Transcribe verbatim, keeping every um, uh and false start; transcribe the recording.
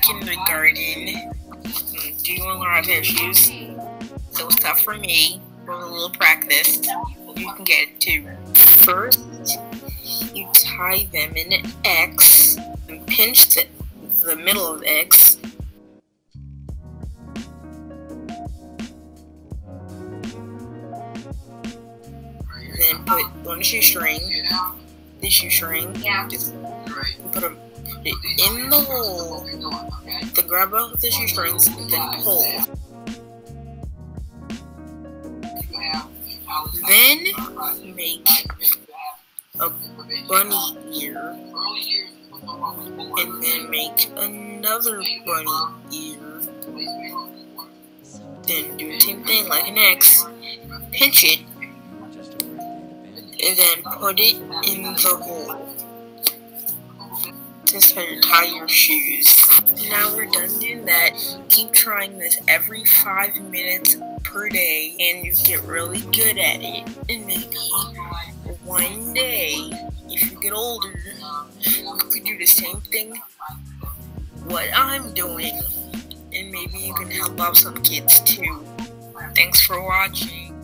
kindergarten. Do you want to learn how to tie shoes? It was tough for me. With a little practice, you can get it too. First, you tie them in an X and pinch the, the middle of the X. Then put one shoestring, the shoestring, just put, a, put it in the hole, then grab both the shoestrings and then pull. Then make a bunny ear, and then make another bunny ear. Then do the same thing like an X, pinch it, and then put it in the hole. That's how you tie your shoes. Now we're done doing that. Keep trying this every five minutes per day, and you get really good at it. And maybe one day, if you get older, you could do the same thing what I'm doing, and maybe you can help out some kids too. Thanks for watching.